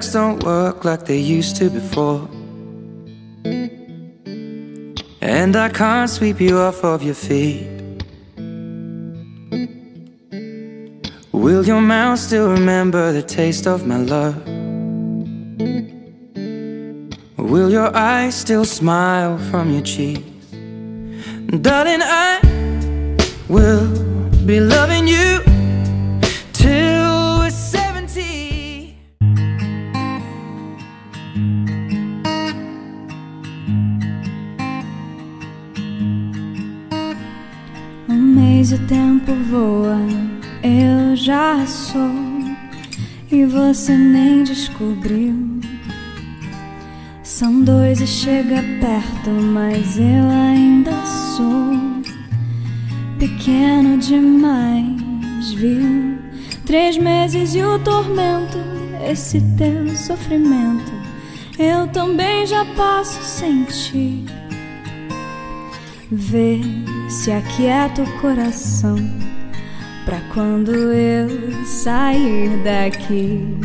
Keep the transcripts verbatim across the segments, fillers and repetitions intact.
legs don't work like they used to before, and I can't sweep you off of your feet. Will your mouth still remember the taste of my love? Will your eyes still smile from your cheeks? Darling, I will be loving you till we're seventy. Um mês o tempo voa, eu já sou, e você nem descobriu. São dois e chega perto, mas eu ainda sou pequeno demais, viu? Três meses e o tormento, esse teu sofrimento, eu também já passo sem ti. Vê se aquieta o coração pra quando eu sair daqui.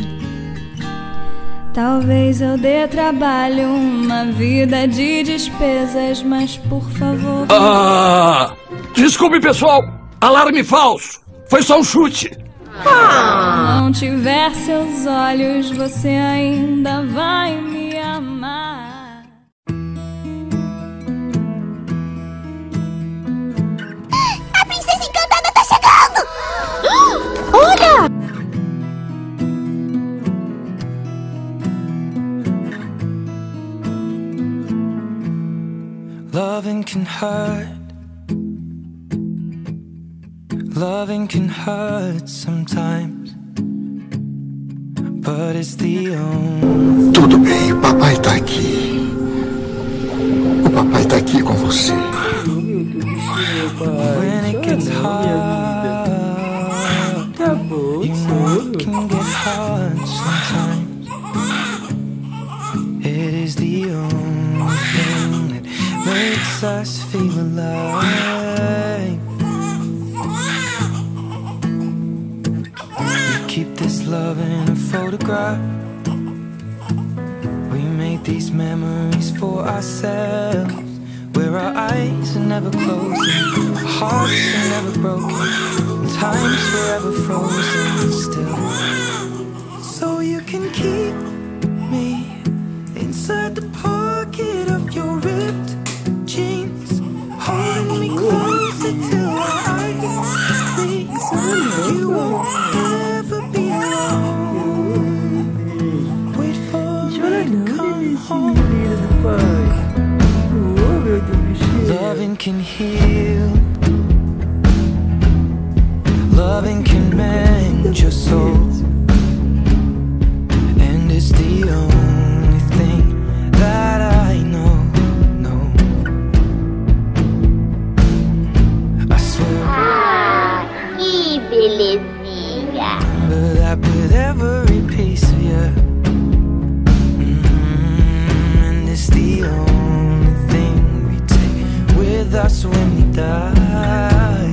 Talvez eu dê trabalho, uma vida de despesas, mas por favor... Ah! Desculpe, pessoal! Alarme falso! Foi só um chute! Ah. Não tiver seus olhos, você ainda vai me amar. A princesa encantada tá chegando! Olha! Loving can hurt. Loving can hurt sometimes, but it's the only... Tudo bem, o papai tá aqui. O papai tá aqui com você. When it gets hard, you know it can get hard sometimes. It is the only thing that makes us feel alive. We keep this love in a photograph. We make these memories for ourselves, where our eyes are never closing, our hearts are never broken, and time's forever frozen still. So you can keep me inside the pocket of your ripped jeans, holding me closer till our eyes meet. You won't ever be alone. Wait for me to come home. Loving can heal. Loving can mend your soul, and it's the only thing that I know, no. I swear. Ah, que belezinha. Remember that with every piece of you. Mm-hmm. And it's the only thing we take with us when we die.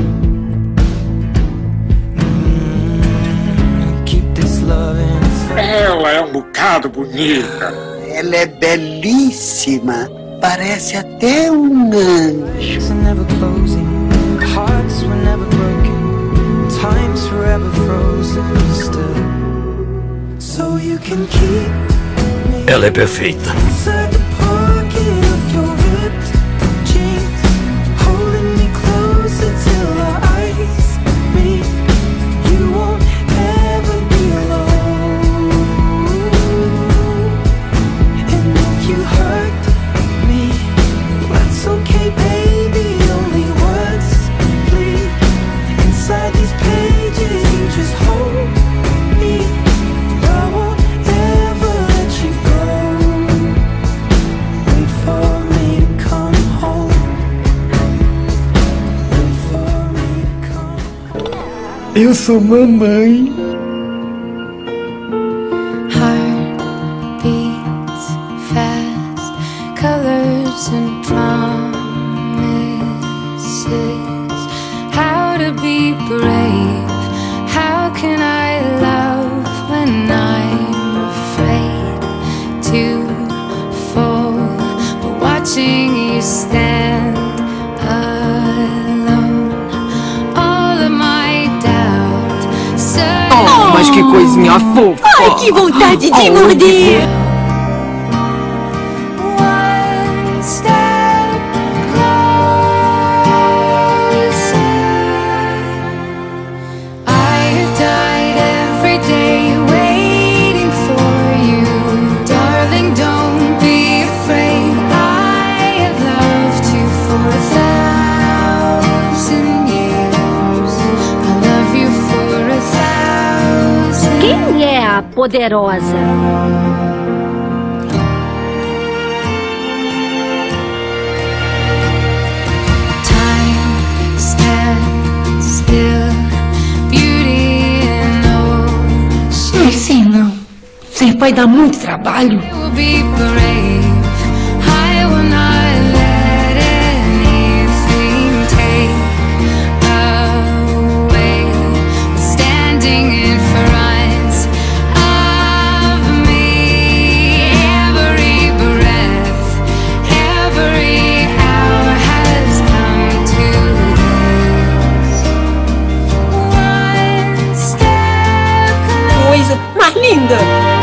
Mm-hmm. Keep this love in its... Ela é um bocado bonita. Ela é belíssima. Parece até um anjo. Never closing, hearts were never broken, time's forever frozen still. So you can keep me. Ela é perfeita. Inside the pocket of your ripped jeans, holding me closer till our eyes meet. You won't ever be alone. And if you hurt me, that's okay, baby. Only words plead. Inside these pages, you just hold me. I won't ever let you go. Wait for me to come home. Wait for me to come home. Eu sou mamãe. Heart beats fast, colors and promises. How to be brave? How can I love when I'm coisinha fofa. Ai, que vontade de Oh, morder. Quem é a poderosa? Ai, sim, não. Ser pai dá muito trabalho. Coisa mais linda!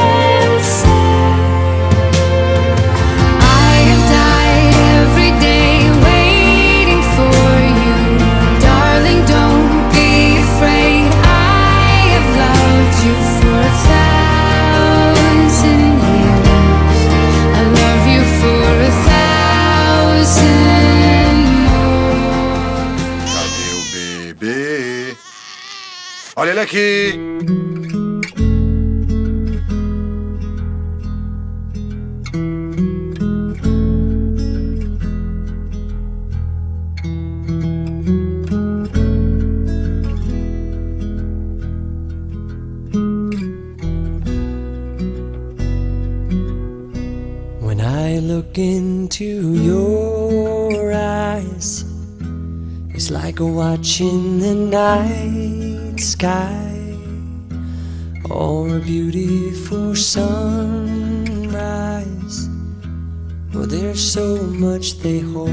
Cadê o bebê? Olha ele aqui! When I look into your eyes, it's like watching the night sky or a beautiful sunrise. Well, there's so much they hold,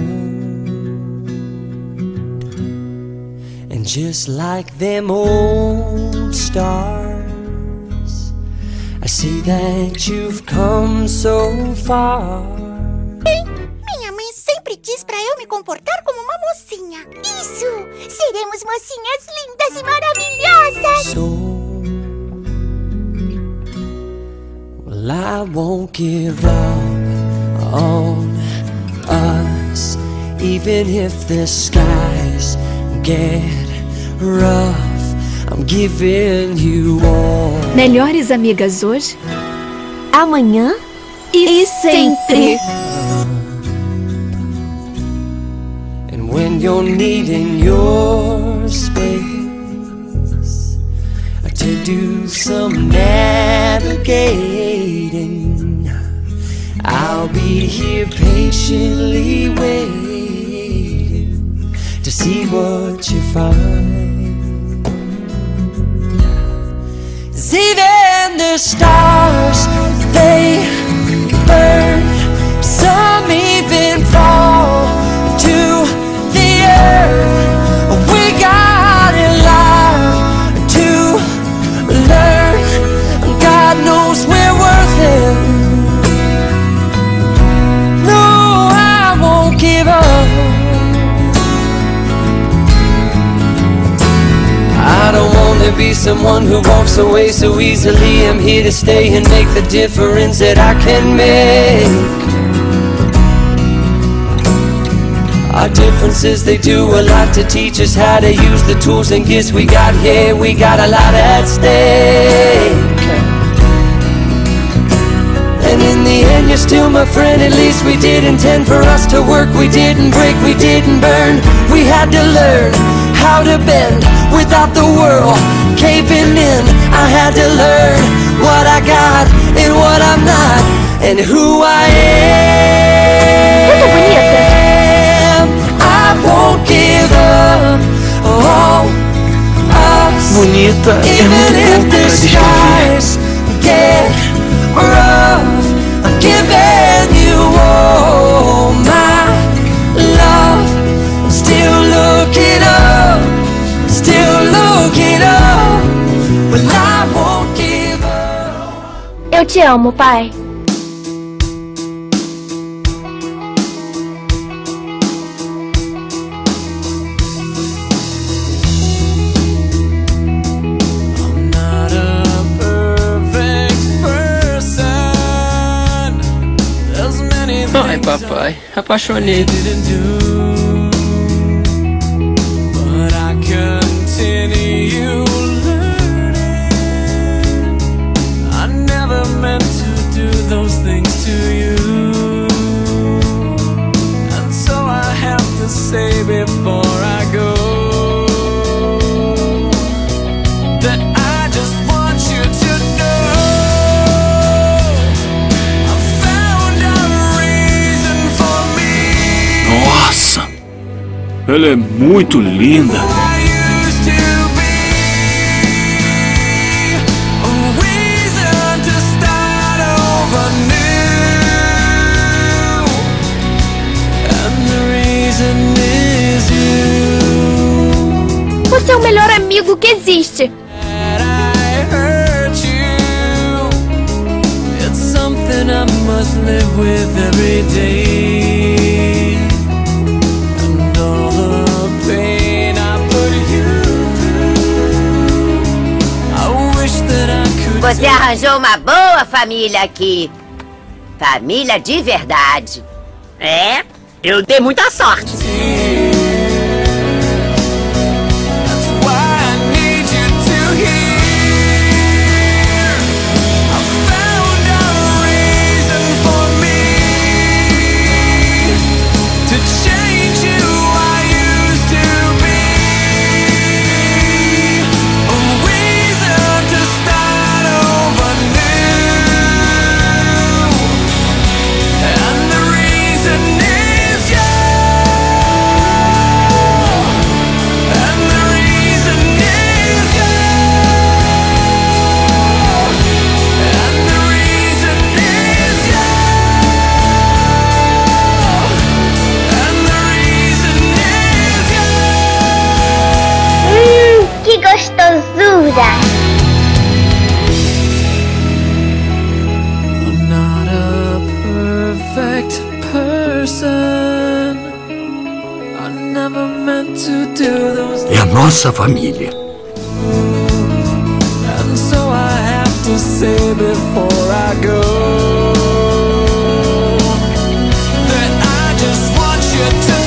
and just like them old stars, I see that you've come so far. Minha mãe sempre diz pra eu me comportar como uma mocinha. Isso! Seremos mocinhas lindas e maravilhosas! So, well, I won't give up on us, even if the skies get rough. I'm giving you all. Melhores amigas hoje, Amanhã e, e sempre. And when you're needing your space to do some navigating, I'll be here patiently waiting to see what you find. 'Cause even the stars, they burn. Some even fall to the earth. We got in line to learn. God knows we're worth it. No, I won't give up. I don't want to be someone who walks away so easily. I'm here to stay and make the difference that I can make. Our differences, they do a lot to teach us how to use the tools and gifts we got here. We got a lot at stake. And in the end, you're still my friend. At least we did intend for us to work. We didn't break, we didn't burn. We had to learn how to bend without the world caving in. I had to learn what I got and what I'm not, and who I am. I won't give up on us. Bonita é Even muito if bom the para descrever. skies get rough, I'm giving you all my love. I'm still looking up, still looking up. Well, I won't give te amo, pai. Ai, papai, apaixonei. Nossa, ela é muito linda. Você é o melhor amigo que existe. Você arranjou uma boa família aqui. Família de verdade. É, eu dei muita sorte. Que gostosura! I'm not a perfect person. I never meant to do those É a nossa família. And so I have to say before I go that I just want you to